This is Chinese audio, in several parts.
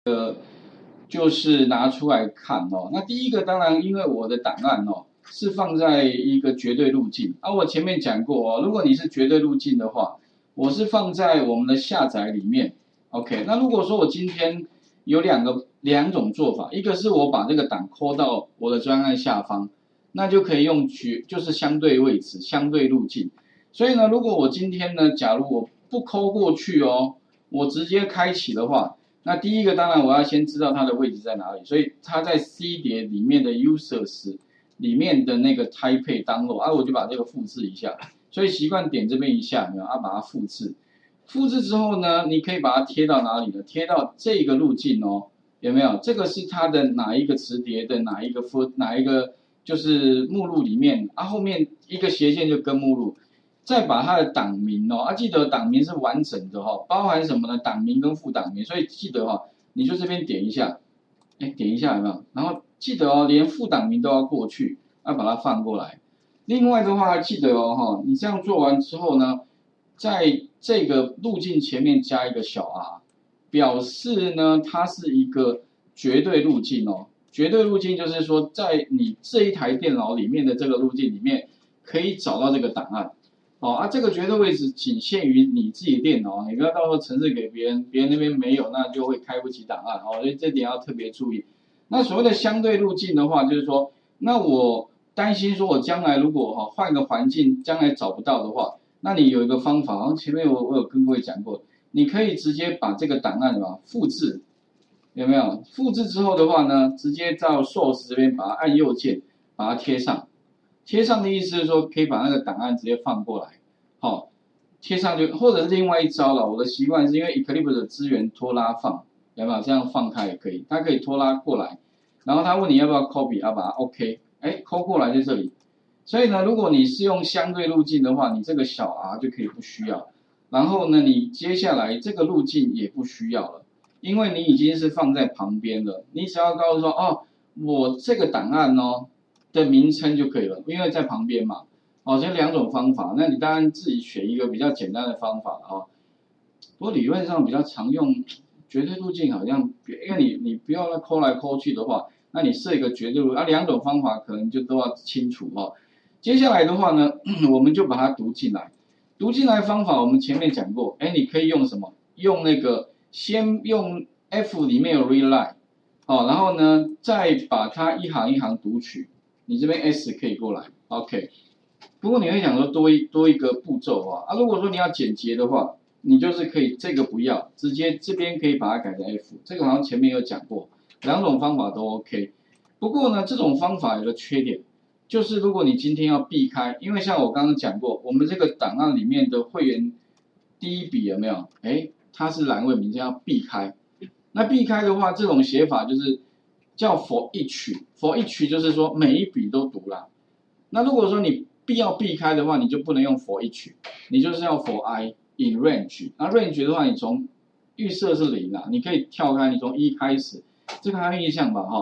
就是拿出来看哦。那第一个当然，因为我的档案哦是放在一个绝对路径啊，我前面讲过哦，如果你是绝对路径的话，我是放在我们的下载里面。OK， 那如果说我今天有两种做法，一个是我把这个档抠到我的专案下方，那就可以用就是相对位置、相对路径。所以呢，如果我今天呢，假如我不抠过去哦，我直接开启的话。那第一个当然我要先知道它的位置在哪里，所以它在 C 碟里面的 users 里面的那个 Taipei download 啊，我就把这个复制一下，所以习惯点这边一下，有没有啊？把它复制，复制之后呢，你可以把它贴到哪里呢？贴到这个路径哦，有没有？这个是它的哪一个磁碟的哪一个就是目录里面啊，后面一个斜线就跟目录。再把它的档名哦，记得档名是完整的哈、包含什么呢？档名跟副档名，所以记得哈、你就这边点一下，点一下有没有？然后记得哦，连副档名都要过去，要把它放过来。另外的话，记得哦你这样做完之后呢，在这个路径前面加一个小 r， 表示呢它是一个绝对路径哦。绝对路径就是说，在你这一台电脑里面的这个路径里面，可以找到这个档案。这个绝对位置仅限于你自己电脑，你不要到时候程式给别人，别人那边没有，那就会开不起档案哦，所以这点要特别注意。那所谓的相对路径的话，就是说，那我担心说我将来如果换个环境，将来找不到的话，那你有一个方法，前面我有跟各位讲过，你可以直接把这个档案复制，有没有？复制之后的话呢，直接到 source 这边把它按右键，把它贴上。贴上的意思是说，可以把那个档案直接放过来，贴上就，或者是另外一招了。我的习惯是因为 Eclipse 的资源拖拉放，有没有？这样放开也可以，它可以拖拉过来，然后他问你要不要 copy， 要把它 OK，抠过来在这里。所以呢，如果你是用相对路径的话，你这个小 r 就可以不需要。然后呢，你接下来这个路径也不需要了，因为你已经是放在旁边了。你只要告诉说，我这个档案的名称就可以了，因为在旁边嘛。这两种方法，那你当然自己选一个比较简单的方法啊。不过理论上比较常用绝对路径，好像因为你不要抠来抠去的话，那你设一个绝对路，两种方法可能就都要清楚哦。接下来的话呢，我们就把它读进来。读进来方法我们前面讲过，你可以用什么？用那个先用 F 里面有 read line， 然后呢再把它一行一行读取。你这边 S 可以过来 ，OK。不过你会想说多一个步骤如果说你要简洁的话，你就是可以这个不要，直接这边可以把它改成 F， 这个好像前面有讲过，两种方法都 OK。不过呢，这种方法有个缺点，就是如果你今天要避开，因为像我刚刚讲过，我们这个档案里面的会员第一笔有没有？它是栏位名称要避开。那避开的话，这种写法就是叫 for each，for each 就是说每一笔都读啦。那如果说你必要避开的话，你就不能用 for each， 你就是要 for i in range。那 range 的话，你从预设是0啦，你可以跳开，你从1开始，这个还有印象吧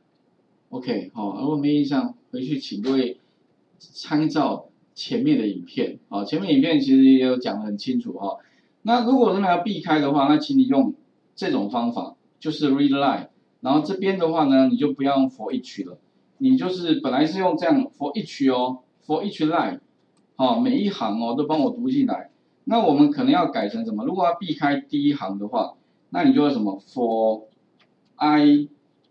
？OK， 如果没印象，回去请各位参照前面的影片，前面影片其实也有讲得很清楚那如果真的要避开的话，那请你用这种方法，就是 read line， 然后这边的话呢，你就不要用 for each 了，你就是本来是用这样 for each for each line， 每一行都帮我读进来。那我们可能要改成什么？如果要避开第一行的话，那你就要什么 for i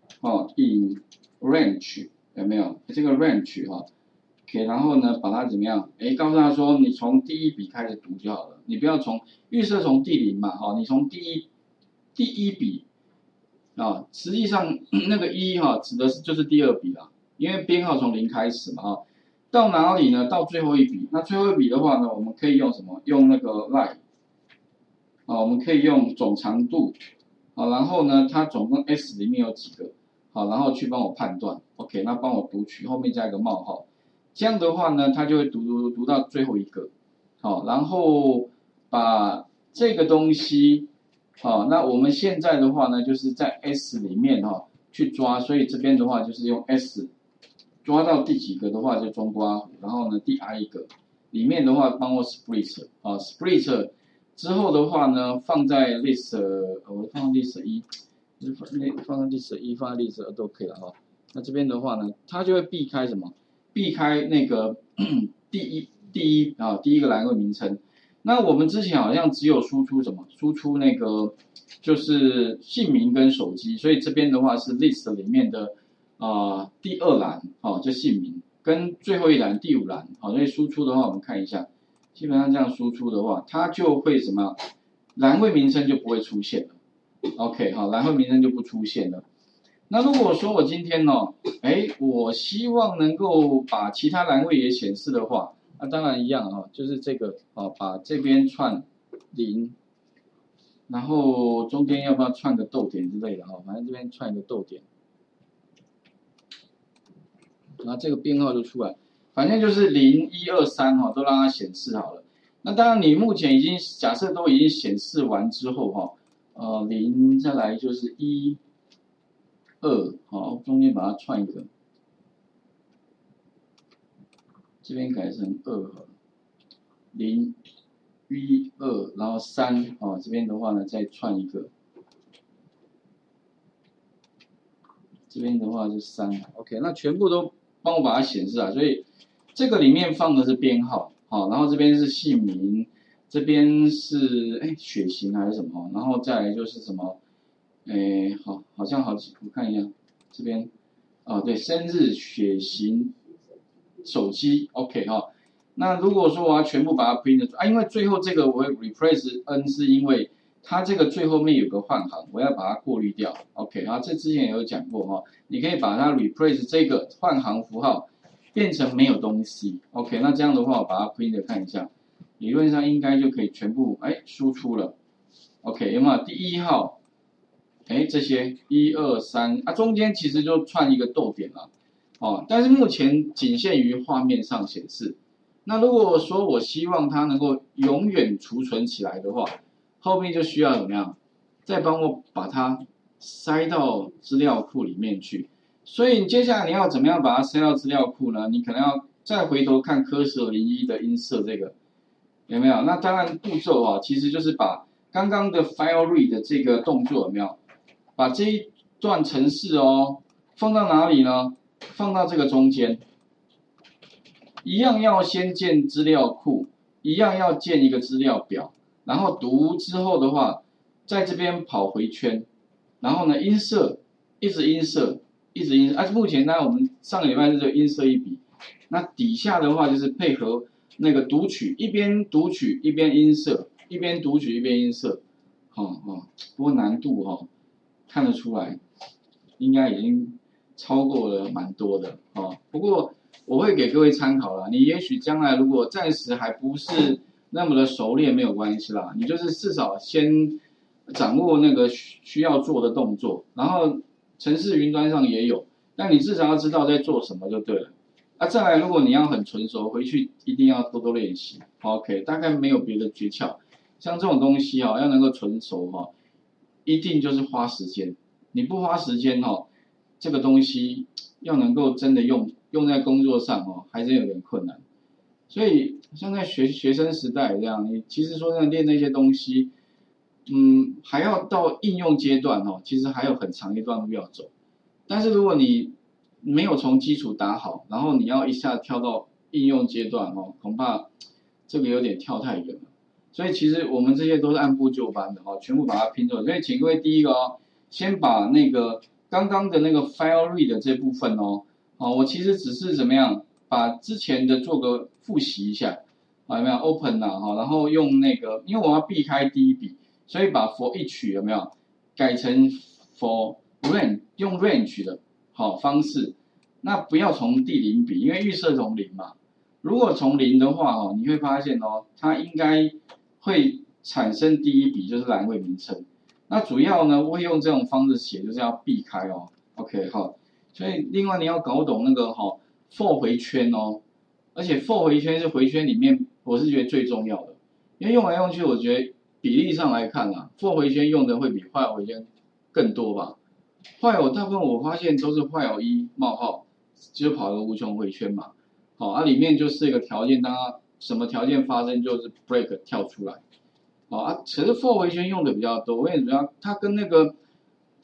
in range， 有没有？这个 range OK， 然后呢，把它怎么样？告诉他说，你从第一笔开始读就好了，你不要从预设从第0嘛，你从第一笔实际上那个1指的是就是第2笔啦，因为编号从0开始嘛到哪里呢？到最后一笔。那最后一笔的话呢，我们可以用什么？用那个 line 我们可以用总长度然后呢，它总共 S 里面有几个然后去帮我判断 OK， 那帮我读取，后面加一个冒号。这样的话呢，它就会读到最后一个然后把这个东西那我们现在的话呢，就是在 S 里面去抓，所以这边的话就是用 S 抓到第几个的话就中括弧，然后呢第 I 一个，里面的话帮我 split split 之后的话呢放在 list 我放 list 1， 放在历史1，放在历史2都可以了哈。那这边的话呢，它就会避开什么？避开那个第一个栏位名称。那我们之前好像只有输出什么？输出那个就是姓名跟手机，所以这边的话是 list 里面的第2栏，就姓名跟最后一栏第5栏，所以输出的话我们看一下，基本上这样输出的话，它就会什么？栏位名称就不会出现了。OK， 好，栏位名称就不出现了。那如果说我今天我希望能够把其他栏位也显示的话，那当然一样就是这个把这边串0，然后中间要不要串个逗点之类的反正这边串一个逗点，然后这个编号就出来，反正就是0、1、2、3都让它显示好了。那当然你目前假设都已经显示完之后0再来就是1、2，好，中间把它串一个，这边改成2好了，0、1、2，然后3，这边的话呢再串一个，这边的话就3 ，OK， 那全部都帮我把它显示啊，所以这个里面放的是编号，然后这边是姓名，这边是血型还是什么，然后再来就是什么，好像好几，我看一下这边，对，生日、血型、手机 ，OK 那如果说我要全部把它 print 因为最后这个我会 replace n 是因为它这个最后面有个换行，我要把它过滤掉 ，OK， 这之前也有讲过你可以把它 replace 这个换行符号变成没有东西 ，OK， 那这样的话我把它 print 看一下，理论上应该就可以全部输出了 ，OK， 有没有第1号？这些1、2、3中间其实就串一个逗点了，但是目前仅限于画面上显示。那如果说我希望它能够永远储存起来的话，后面就需要怎么样？再帮我把它塞到资料库里面去。所以接下来你要怎么样把它塞到资料库呢？你可能要再回头看Cursor01的音色这个有没有？那当然步骤其实就是把刚刚的 file read 的这个动作有没有？把这一段程式放到哪里呢？放到这个中间，一样要先建资料库，一样要建一个资料表，然后读之后的话，在这边跑回圈，然后呢音色一直音色，目前呢我们上个礼拜是这个音色一笔，那底下的话就是配合那个读取，一边读取一边音色，一边读取一边音色，不过难度看得出来，应该已经超过了蛮多的不过我会给各位参考啦，你也许将来如果暂时还不是那么的熟练，没有关系啦，你就是至少先掌握那个需要做的动作，然后程式云端上也有，但你至少要知道在做什么就对了。再来，如果你要很纯熟，回去一定要多多练习。OK， 大概没有别的诀窍，像这种东西要能够纯熟一定就是花时间。你不花时间这个东西要能够真的用在工作上还真有点困难。所以像在学生时代这样，你其实说真的练那些东西，还要到应用阶段其实还有很长一段路要走。但是如果你没有从基础打好，然后你要一下跳到应用阶段恐怕这个有点跳太远了。所以其实我们这些都是按部就班的全部把它拼出来。所以请各位第一个先把那个刚刚的那个 file read 的这部分我其实只是怎么样把之前的做个复习一下有没有 open 然后用那个，因为我要避开第一笔，所以把 for each 有没有改成 for range， 用 range 的方式，那不要从第0笔，因为预设从0嘛。如果从0的话你会发现它应该会产生第一笔就是栏位名称。那主要呢，我会用这种方式写，就是要避开OK 所以另外你要搞懂那个for 回圈而且 for 回圈是回圈里面我是觉得最重要的，因为用来用去，我觉得比例上来看for 回圈用的会比 while 回圈更多吧。while 大部分我发现都是 while 1冒号就跑个无穷回圈嘛，里面就是一个条件，当它什么条件发生就是 break 跳出来。可是 for 回圈用的比较多，为什么？它跟那个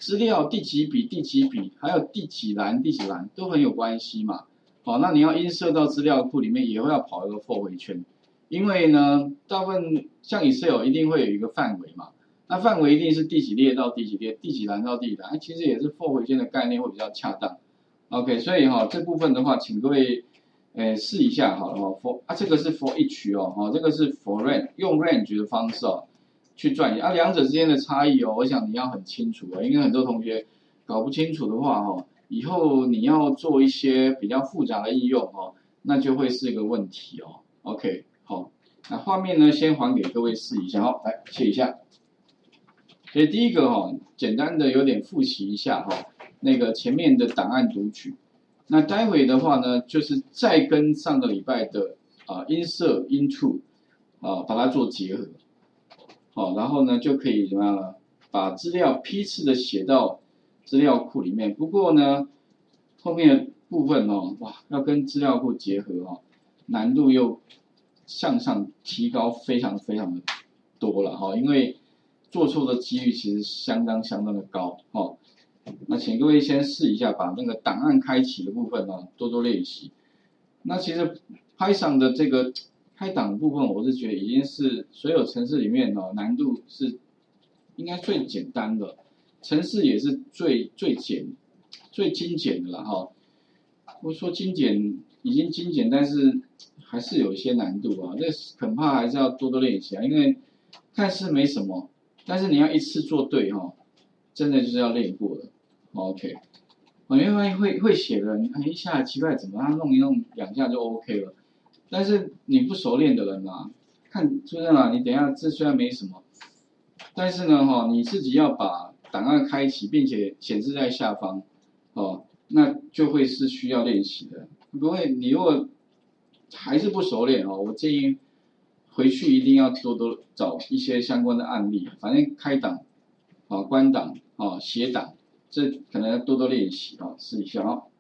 资料第几笔第几笔，还有第几栏第几栏都很有关系嘛。好，那你要映射到资料库里面，也会要跑一个 for 回圈，因为呢，大部分像 Excel 一定会有一个范围嘛，那范围一定是第几列到第几列，第几栏到第几栏，其实也是 for 回圈的概念会比较恰当。OK， 所以这部分的话，请各位试一下好了for 这个是 for each 哦，这个是 for range， 用 range 的方式去转移两者之间的差异我想你要很清楚因为很多同学搞不清楚的话以后你要做一些比较复杂的应用那就会是一个问题OK， 好，那画面呢先还给各位试一下来切一下。所以第一个简单的有点复习一下那个前面的档案读取。那待会的话呢，就是再跟上个礼拜的insert into 把它做结合。好，然后呢就可以怎么样呢？把资料批次的写到资料库里面。不过呢，后面的部分要跟资料库结合难度又向上提高非常非常的多了因为做错的几率其实相当的高那请各位先试一下，把那个档案开启的部分多多练习。那其实 Python 的这个开档部分，我是觉得已经是所有程式里面难度是应该最简单的，程式也是最精简的啦我说精简已经精简，但是还是有一些难度这恐怕还是要多多练习因为看似没什么，但是你要一次做对真的就是要练过的。OK， 因为会写的人一下奇怪，怎么他弄一弄2下就 OK 了。但是你不熟练的人看是不是你等一下这虽然没什么，但是呢你自己要把档案开启，并且显示在下方那就会是需要练习的。不会，你如果还是不熟练我建议回去一定要多多找一些相关的案例，反正开档关档写档，这可能要多多练习试一下